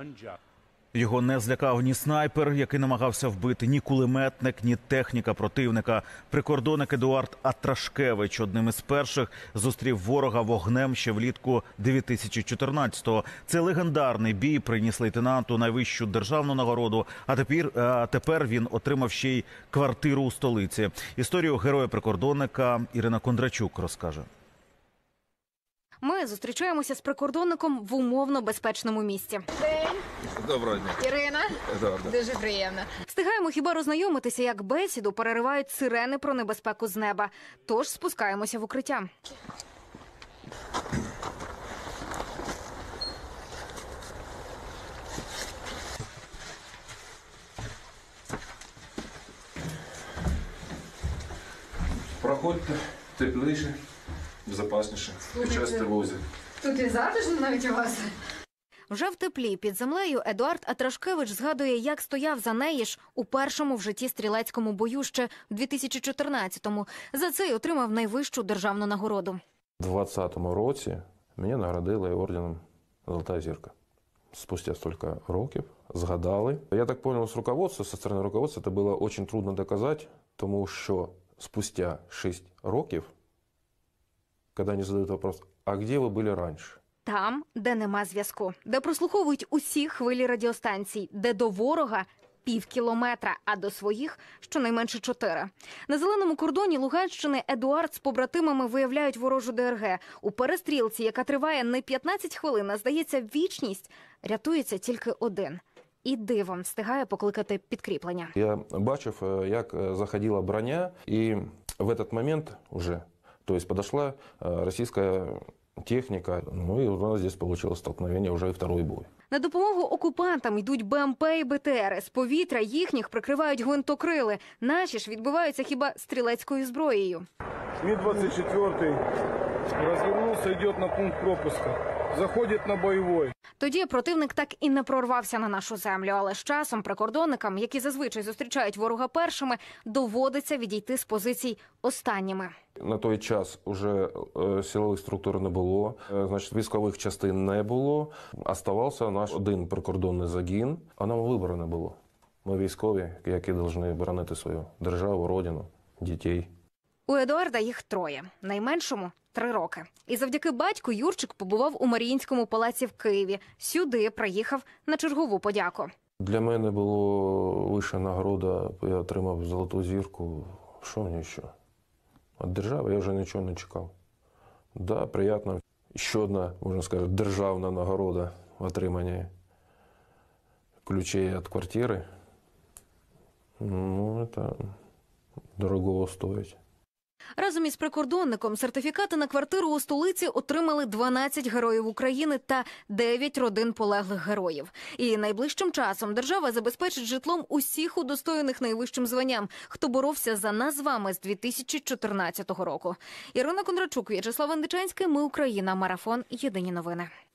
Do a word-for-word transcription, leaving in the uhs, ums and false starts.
Його не злякав ні снайпер, який намагався вбити, ні кулеметник, ні техніка противника. Прикордонник Едуард Атрашкевич одним із перших зустрів ворога вогнем ще влітку дві тисячі чотирнадцятого. Це легендарний бій приніс лейтенанту найвищу державну нагороду, а тепер, а тепер він отримав ще й квартиру у столиці. Історію героя-прикордонника Ірина Кондрачук розкаже. Ми зустрічаємося з прикордонником в умовно безпечному місці. День. Доброго дня. Ірина. Едуарда. Дуже приємно. Встигаємо хіба роззнайомитися, як бесіду переривають сирени про небезпеку з неба. Тож спускаємося в укриття. Проходьте тепліше, безпечніше, під час тривоги. Тут і затишно навіть у вас. Вже в теплі під землею Едуард Атрашкевич згадує, як стояв за неї ж у першому в житті стрілецькому бою ще в дві тисячі чотирнадцятому. За це й отримав найвищу державну нагороду. У двадцятому році мене наградили орденом «Золота зірка». Спустя стільки років згадали. Я так зрозумів, з руководства, зі сторони руководства, це було дуже трудно доказати, тому що спустя шість років, коли вони задають вопрос, а де ви були раніше? Там, де нема зв'язку, де прослуховують усі хвилі радіостанцій, де до ворога пів кілометра, а до своїх щонайменше чотири. На зеленому кордоні Луганщини Едуард з побратимами виявляють ворожу ДРГ. У перестрілці, яка триває не п'ятнадцять хвилин, а, здається, вічність, рятується тільки один. І дивом встигає покликати підкріплення. Я бачив, як заходила броня, і в цей момент вже, тобто підійшла російська техніка, ну і у нас здесь получилось столкновение, вже і второй бой. На допомогу окупантам йдуть БМП і БТРи. З повітря їхніх прикривають гвинтокрили. Наші ж відбиваються хіба стрілецькою зброєю. Ми двадцять четвертий розвернувся, йде на пункт пропуску. Заходить на бойовий. Тоді противник так і не прорвався на нашу землю, але з часом прикордонникам, які зазвичай зустрічають ворога першими, доводиться відійти з позицій останніми. На той час вже силових структур не було, значить, військових частин не було. Оставався наш один прикордонний загін, а нам вибору не було. Ми військові, які повинні боронити свою державу, родину, дітей. У Едуарда їх троє, найменшому – три роки. І завдяки батьку Юрчик побував у Маріїнському палаці в Києві. Сюди приїхав на чергову подяку. Для мене було вища нагорода, я отримав золоту зірку. Що мені ще? Від держави я вже нічого не чекав. Да, приємно. Ще одна, можна сказати, державна нагорода в отриманні ключей від квартири. Ну, це дорого стоїть. Разом із прикордонником сертифікати на квартиру у столиці отримали дванадцять героїв України та дев'ять родин полеглих героїв. І найближчим часом держава забезпечить житлом усіх удостоєних найвищим званням, хто боровся за нас з вами з дві тисячі чотирнадцятого року. Ірина Кондрачук, В'ячеслав Індичанський, Ми Україна. Марафон. Єдині новини.